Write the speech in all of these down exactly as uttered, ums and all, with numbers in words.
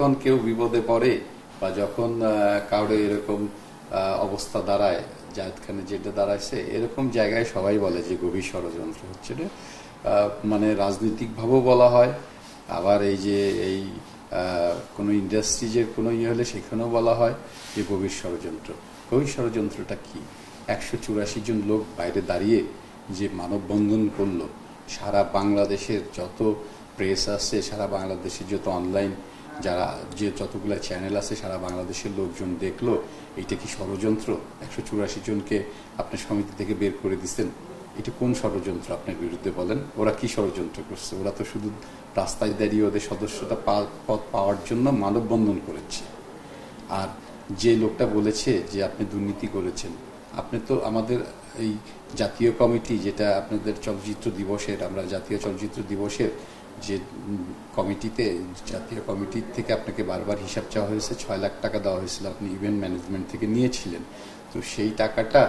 যখন কেউ বিপদে পড়ে বা যখন কাউরে এরকম অবস্থা দাঁড়ায়, জায়েদ খানের যেটা দাঁড়াইছে, এরকম জায়গায় সবাই বলে যে গভীর ষড়যন্ত্র হচ্ছে। মানে রাজনৈতিকভাবেও বলা হয়, আবার এই যে এই কোনো ইন্ডাস্ট্রিজের কোনো ইয়ে হলে সেখানেও বলা হয় যে গভীর ষড়যন্ত্র। গভীর ষড়যন্ত্রটা কি? একশো চুরাশি জন লোক বাইরে দাঁড়িয়ে যে মানববন্ধন করলো, সারা বাংলাদেশের যত প্রেস আছে, সারা বাংলাদেশের যত অনলাইন যারা যে যতগুলো চ্যানেল আছে, সারা বাংলাদেশের লোকজন দেখলো, এইটা কি ষড়যন্ত্র? একশো চুরাশি জনকে আপনার সমিতি থেকে বের করে দিচ্ছেন, এটা কোন ষড়যন্ত্র আপনার বিরুদ্ধে বলেন? ওরা কি ষড়যন্ত্র করছে? ওরা তো শুধু রাস্তায় দাঁড়িয়ে ওদের সদস্যতা পদ পাওয়ার জন্য মানববন্ধন করেছে। আর যে লোকটা বলেছে যে আপনি দুর্নীতি করেছেন, আপনি তো আমাদের এই জাতীয় কমিটি, যেটা আপনাদের চলচ্চিত্র দিবসের, আমরা জাতীয় চলচ্চিত্র দিবসের যে কমিটিতে, জাতীয় কমিটির থেকে আপনাকে বারবার হিসাব চাওয়া হয়েছে, ছয় লাখ টাকা দেওয়া হয়েছিল, আপনি ইভেন্ট ম্যানেজমেন্ট থেকে নিয়েছিলেন। তো সেই টাকাটা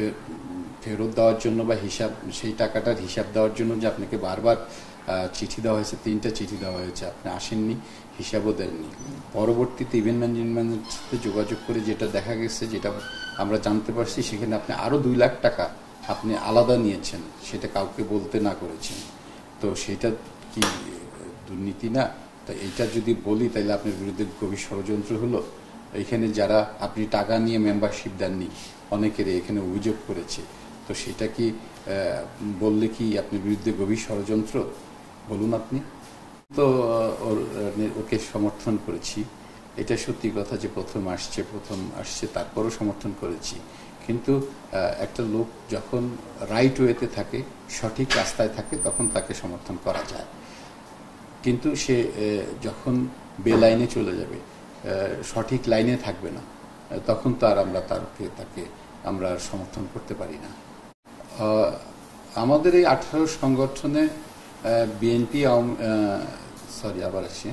ফেরত দেওয়ার জন্য বা হিসাব, সেই টাকাটার হিসাব দেওয়ার জন্য যে আপনাকে বারবার চিঠি দেওয়া হয়েছে, তিনটা চিঠি দেওয়া হয়েছে, আপনি আসেননি, হিসাবও দেননি। পরবর্তীতে ইভেন্ট ম্যানেজমেন্টের সাথে যোগাযোগ করে যেটা দেখা গেছে, যেটা আমরা জানতে পারছি, সেখানে আপনি আরও দুই লাখ টাকা আপনি আলাদা নিয়েছেন, সেটা কাউকে বলতে না করেছেন। তো সেটা কি দুর্নীতি না? তো এইটা যদি বলি তাহলে আপনার বিরুদ্ধে গভীর ষড়যন্ত্র হলো। এখানে যারা আপনি টাকা নিয়ে মেম্বারশিপ দেননি, অনেকের এখানে অভিযোগ করেছে, তো সেটা কি বললে কি আপনার বিরুদ্ধে গভীর ষড়যন্ত্র? বলুন আপনি। তো ওর ওকে সমর্থন করেছি, এটা সত্যি কথা যে প্রথম আসছে প্রথম আসছে তারপরও সমর্থন করেছি। কিন্তু একটা লোক যখন রাইট ওয়েতে থাকে, সঠিক রাস্তায় থাকে, তখন তাকে সমর্থন করা যায়। কিন্তু সে যখন বেলাইনে চলে যাবে, সঠিক লাইনে থাকবে না, তখন তো আর আমরা তাকে তাকে আমরা সমর্থন করতে পারি না। আমাদের এই আঠারো সংগঠনে বিএনপি, সরি আবার আসি,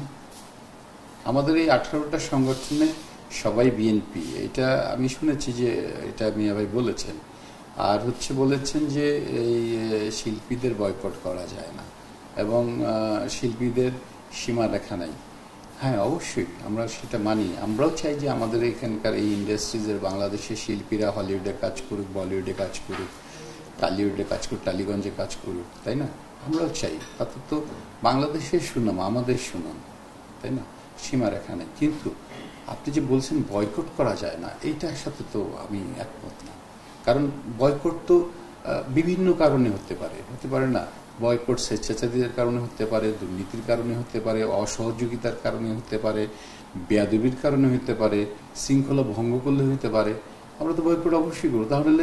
আমাদের এই আঠারোটা সংগঠনে সবাই বিএনপি, এটা আমি শুনেছি যে এটা মিয়া ভাই বলেছেন। আর হচ্ছে বলেছেন যে এই শিল্পীদের বয়কট করা যায় না এবং শিল্পীদের সীমারেখা নাই। হ্যাঁ, অবশ্যই আমরা সেটা মানি। আমরাও চাই যে আমাদের এখানকার এই ইন্ডাস্ট্রিজের বাংলাদেশের শিল্পীরা হলিউডে কাজ করুক, বলিউডে কাজ করুক, টালিউডে কাজ করুক, টালিগঞ্জে কাজ করুক, তাই না? আমরাও চাই, তাতে তো বাংলাদেশের সুনাম, আমাদের সুনাম, তাই না? সীমারেখা নেই। কিন্তু আপনি যে বলছেন বয়কট করা যায় না, এইটার সাথে তো আমি একমত না। কারণ বয়কট তো বিভিন্ন কারণে হতে পারে, হতে পারে না? বয়কট স্বেচ্ছাচারীদের কারণে হতে পারে, দুর্নীতির কারণে হতে পারে, অসহযোগিতার কারণে হতে পারে, বেয়াদবির কারণে হতে পারে, শৃঙ্খলা ভঙ্গ করলে হতে পারে। আমরা তো বয়কট অবশ্যই করবো। তাহলে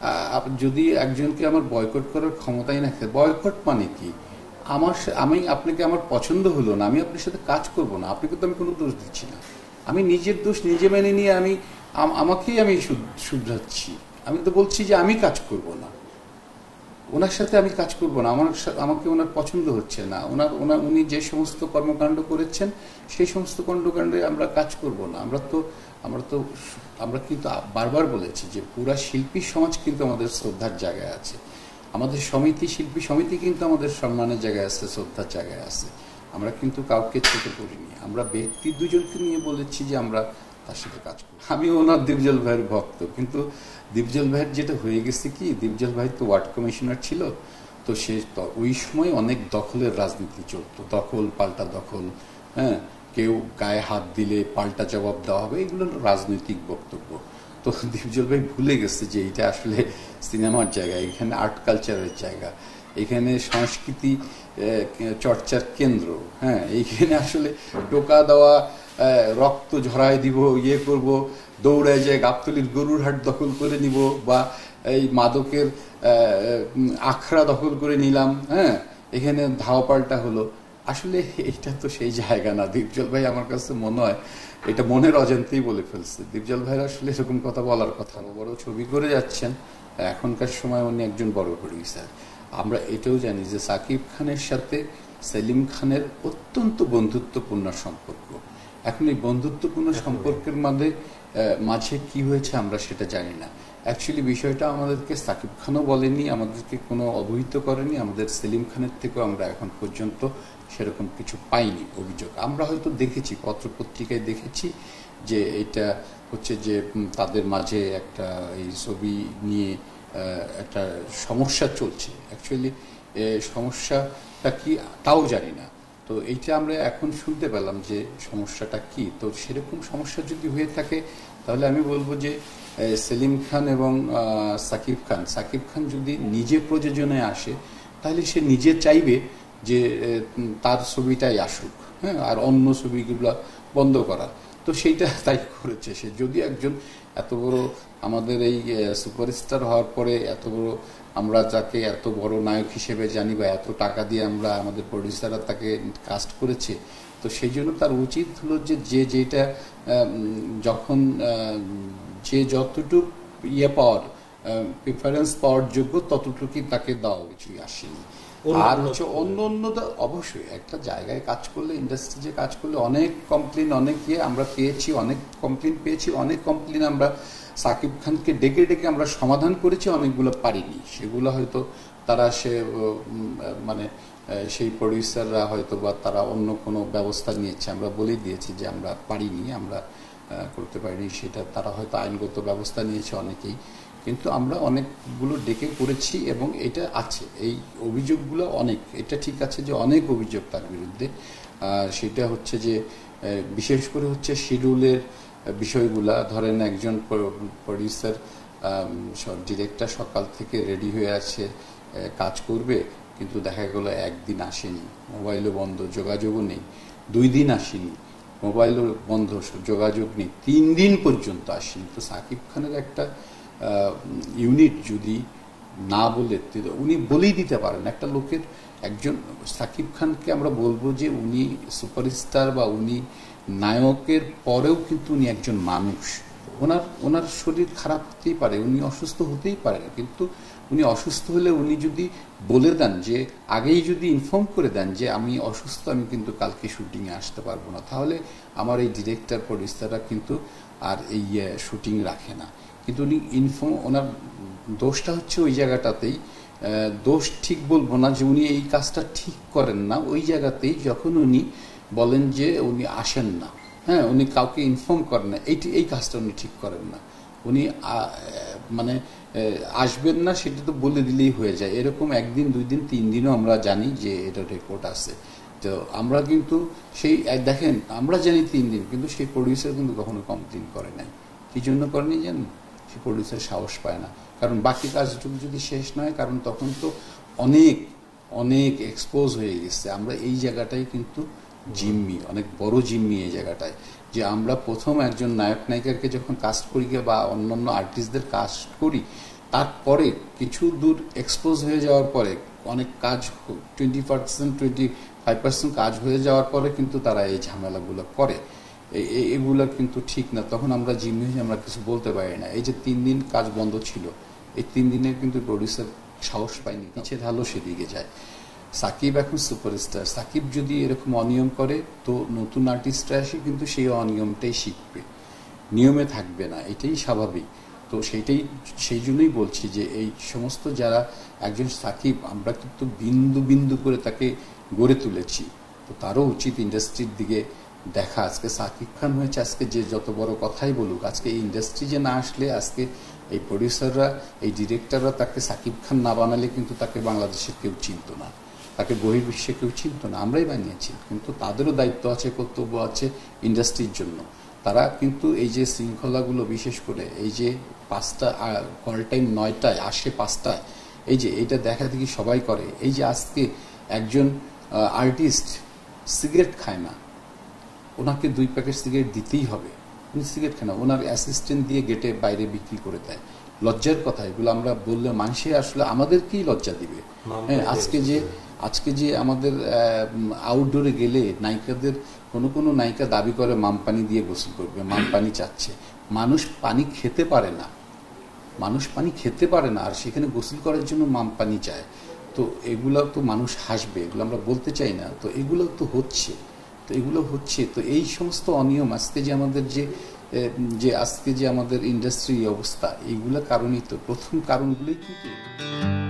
যদি একজনকে আমার বয়কট করার ক্ষমতাই না থাকে, বয়কট মানে কি? আমার আমি আপনাকে আমার পছন্দ হলো না, আমি আপনার সাথে কাজ করব না, আপনাকে তো আমি কোনো দোষ দিচ্ছি না। আমি নিজের দোষ নিজে মেনে নিয়ে আমি আমাকেই আমি শুধরাচ্ছি। আমি তো বলছি যে আমি কাজ করব না, ওনার সাথে আমি কাজ করব না, আমার আমাকে ওনার পছন্দ হচ্ছে না, ওনার ওনার উনি যে সমস্ত কর্মকাণ্ড করেছেন সেই সমস্ত কর্মকাণ্ডে আমরা কাজ করব না। আমরা তো আমরা তো আমরা কিন্তু বারবার বলেছি যে পুরা শিল্পী সমাজ কিন্তু আমাদের শ্রদ্ধার জায়গায় আছে, আমাদের সমিতি, শিল্পী সমিতি কিন্তু আমাদের সম্মানের জায়গায় আছে, শ্রদ্ধার জায়গায় আছে। আমরা কিন্তু কাউকে ছোট করিনি। আমরা ব্যক্তি দুজনকে নিয়ে বলেছি যে আমরা তার সাথে কাজ করি। আমি ওনার দীপজল ভাইয়ের ভক্ত, কিন্তু দীপজল ভাইয়ের যেটা হয়ে গেছে কি, দীপজল ভাই তো ওয়ার্ড কমিশনার ছিল, তো সে ওই সময় অনেক দখলের রাজনীতি চলতো, দখল পাল্টা দখল, হ্যাঁ, কেউ গায়ে হাত দিলে পাল্টা জবাব দেওয়া হবে, এগুলো রাজনৈতিক বক্তব্য। তো দীপজল ভাই ভুলে গেছে যে এটা আসলে সিনেমার জায়গা, এখানে আর্ট কালচারের জায়গা, এখানে সংস্কৃতি চর্চার কেন্দ্র। হ্যাঁ, এইখানে আসলে টোকা দেওয়া, রক্ত ঝরায় দিব, ইয়ে করব, দৌড়ায় যায় গাবতলির গরুর হাট দখল করে নিব, বা এই মাদকের আখড়া দখল করে নিলাম, হ্যাঁ, এখানে ধাওয়া পাল্টা হলো, আসলে এটা তো সেই জায়গা না। দীপজল ভাই আমার কাছে মনে হয় এটা মনের অজান্তেই বলে ফেলছে। দীপজল ভাইয়ের আসলে এরকম কথা বলার কথা না। বড় ছবি করে যাচ্ছেন, এখনকার সময় উনি একজন বড় প্রডিউসার। আমরা এটাও জানি যে সাকিব খানের সাথে সেলিম খানের অত্যন্ত বন্ধুত্বপূর্ণ সম্পর্ক। এখন এই বন্ধুত্বপূর্ণ সম্পর্কের মধ্যে মাঝে কি হয়েছে আমরা সেটা জানি না। অ্যাকচুয়ালি বিষয়টা আমাদেরকে সাকিব খানও বলেনি, আমাদেরকে কোনো অবহিত করেনি, আমাদের সেলিম খানের থেকেও আমরা এখন পর্যন্ত সেরকম কিছু পাইনি অভিযোগ। আমরা হয়তো দেখেছি, পত্রপত্রিকায় দেখেছি যে এটা হচ্ছে যে তাদের মাঝে একটা এই ছবি নিয়ে একটা সমস্যা চলছে। অ্যাকচুয়ালি সমস্যাটা কি তাও জানি না। তো এইটা আমরা এখন শুনতে পেলাম যে সমস্যাটা কি। তো সেরকম সমস্যা যদি হয়ে থাকে তাহলে আমি বলবো যে সেলিম খান এবং সাকিব খান সাকিব খান যদি নিজে প্রযোজনে আসে তাহলে সে নিজে চাইবে যে তার ছবিটাই আসুক, হ্যাঁ, আর অন্য ছবিগুলো বন্ধ করা। তো সেইটা তাই করেছে সে। যদি একজন এত বড় আমাদের এই সুপারস্টার হওয়ার পরে এত বড় আমরা যাকে এত বড় নায়ক হিসেবে জানি বা এত টাকা দিয়ে আমরা আমাদের প্রডিউসাররা তাকে কাস্ট করেছে, তো সেই জন্য তার উচিত হলো যে যে যেটা যখন যে যতটুকু ইয়ে পাওয়ার প্রিফারেন্স পাওয়ার যোগ্য ততটুকুই তাকে দেওয়া উচিত আসেনি। আর হচ্ছে অন্য অন্যটা অবশ্যই একটা জায়গায় কাজ করলে, ইন্ডাস্ট্রিতে কাজ করলে অনেক কমপ্লেন, অনেক ইয়ে আমরা পেয়েছি, অনেক কমপ্লেন পেয়েছি, অনেক কমপ্লেন আমরা সাকিব খানকে ডেকে ডেকে আমরা সমাধান করেছি, অনেকগুলো পারিনি। সেগুলো হয়তো তারা সে মানে সেই প্রডিউসাররা হয়তো বা তারা অন্য কোনো ব্যবস্থা নিয়েছে, আমরা বলেই দিয়েছি যে আমরা পারিনি, আমরা করতে পারিনি, সেটা তারা হয়তো আইনগত ব্যবস্থা নিয়েছে অনেকেই। কিন্তু আমরা অনেকগুলো ডেকে করেছি এবং এটা আছে, এই অভিযোগগুলো অনেক, এটা ঠিক আছে যে অনেক অভিযোগ তার বিরুদ্ধে। সেটা হচ্ছে যে বিশেষ করে হচ্ছে শিডিউলের বিষয়গুলা। ধরেন একজন প্রডিউসার ডিরেক্টর সকাল থেকে রেডি হয়ে আছে, কাজ করবে, কিন্তু দেখা গেল একদিন আসেনি, মোবাইলও বন্ধ, যোগাযোগও নেই। দুই দিন আসেনি, মোবাইলও বন্ধ, যোগাযোগ নেই। তিন দিন পর্যন্ত আসেনি। তো সাকিব খানের একটা ইউনিট যদি না বলে, উনি বলেই দিতে পারেন একটা লোকের, একজন সাকিব খানকে আমরা বলবো যে উনি সুপারস্টার বা উনি নায়কের পরেও কিন্তু উনি একজন মানুষ। ওনার ওনার শরীর খারাপ হতেই পারে, উনি অসুস্থ হতেই পারে, কিন্তু উনি অসুস্থ হলে উনি যদি বলে দেন, যে আগেই যদি ইনফর্ম করে দেন যে আমি অসুস্থ, আমি কিন্তু কালকে শুটিংয়ে আসতে পারবো না, তাহলে আমার এই ডিরেক্টর প্রডিউসাররা কিন্তু আর এই শুটিং রাখে না। কিন্তু উনি ইনফর্ম, ওনার দোষটা হচ্ছে ওই জায়গাটাতেই, দোষ ঠিক বলবো না, যে উনি এই কাজটা ঠিক করেন না ওই জায়গাতেই, যখন উনি বলেন যে উনি আসেন না, হ্যাঁ, উনি কাউকে ইনফর্ম করেন না, এইটি এই কাজটা উনি ঠিক করেন না। উনি মানে আসবেন না সেটা তো বলে দিলেই হয়ে যায়, এরকম একদিন দুই দিন তিন দিনও আমরা জানি যে এটা রেকর্ড আছে। তো আমরা কিন্তু সেই দেখেন, আমরা জানি তিন দিন, কিন্তু সেই প্রডিউসার কিন্তু কখনো কমপ্লেন করে নাই। কি জন্য করেনি জানেন? সে প্রডিউসার সাহস পায় না, কারণ বাকি কাজটুকু যদি শেষ নয়, কারণ তখন তো অনেক অনেক এক্সপোজ হয়ে গেছে। আমরা এই জায়গাটাই কিন্তু জিম্মি, অনেক বড় জিম্মি এই জায়গাটায়, যে আমরা প্রথম একজন নায়ক নায়িকাকে যখন কাস্ট করি বা অন্যান্য আর্টিস্টদের কাস্ট করি, তারপরে কিছু দূর এক্সপোজ হয়ে যাওয়ার পরে, অনেক কাজ twenty percent twenty five percent কাজ হয়ে যাওয়ার পরে কিন্তু তারা এই ঝামেলাগুলো করে। এগুলো কিন্তু ঠিক না। তখন আমরা জিম্মি হয়ে আমরা কিছু বলতে পারি না। এই যে তিন দিন কাজ বন্ধ ছিল, এই তিন দিনের কিন্তু প্রডিউসার সাহস পায়নি, নিচে ঢালো সেদিকে যায়। সাকিব এখন সুপারস্টার, সাকিব যদি এরকম অনিয়ম করে, তো নতুন আর্টিস্টরা এসে কিন্তু সেই অনিয়মটাই শিখবে, নিয়মে থাকবে না, এটাই স্বাভাবিক। তো সেইটাই, সেই জন্যই বলছি যে এই সমস্ত যারা একজন সাকিব, আমরা কিন্তু বিন্দু বিন্দু করে তাকে গড়ে তুলেছি, তো তারও উচিত ইন্ডাস্ট্রির দিকে দেখা। আজকে সাকিব খান হয়েছে, আজকে যে যত বড় কথাই বলুক, আজকে এই ইন্ডাস্ট্রি যে না আসলে, আজকে এই প্রডিউসাররা, এই ডিরেক্টররা তাকে সাকিব খান না বানালে কিন্তু তাকে বাংলাদেশের কেউ চিনত না, তাকে বহির্বিশ্বে কেউ চিনত না, আমরাই বানিয়েছি। কিন্তু তাদেরও দায়িত্ব আছে, কর্তব্য আছে ইন্ডাস্ট্রির জন্য। তারা কিন্তু এই যে শৃঙ্খলাগুলো, বিশেষ করে এই যে পাঁচটা কল টাইম নয়টায় আসে পাঁচটায়, এই যে এইটা দেখা দেখি সবাই করে। এই যে আজকে একজন আর্টিস্ট সিগারেট খায় না, ওনাকে দুই প্যাকেট সিগারেট দিতেই হবে, উনি সিগারেট খায় না, ওনার অ্যাসিস্ট্যান্ট দিয়ে গেটে বাইরে বিক্রি করে দেয়। লজ্জার কথা, এগুলো আমরা বললে মানুষে আসলে আমাদেরকেই লজ্জা দিবে। হ্যাঁ, আজকে যে আজকে যে আমাদের আউটডোরে গেলে নায়িকাদের, কোনো কোনো নায়িকা দাবি করে মাম পানি দিয়ে গোসল করবে, মাম পানি চাচ্ছে। মানুষ পানি খেতে পারে না, মানুষ পানি খেতে পারে না, আর সেখানে গোসল করার জন্য মাম পানি চায়। তো এগুলো তো মানুষ হাসবে, এগুলো আমরা বলতে চাই না, তো এগুলো তো হচ্ছে, তো এগুলো হচ্ছে। তো এই সমস্ত অনিয়ম, আজকে যে আমাদের যে যে আজকে যে আমাদের ইন্ডাস্ট্রি অবস্থা, এইগুলো কারণই তো, প্রথম কারণগুলোই কিন্তু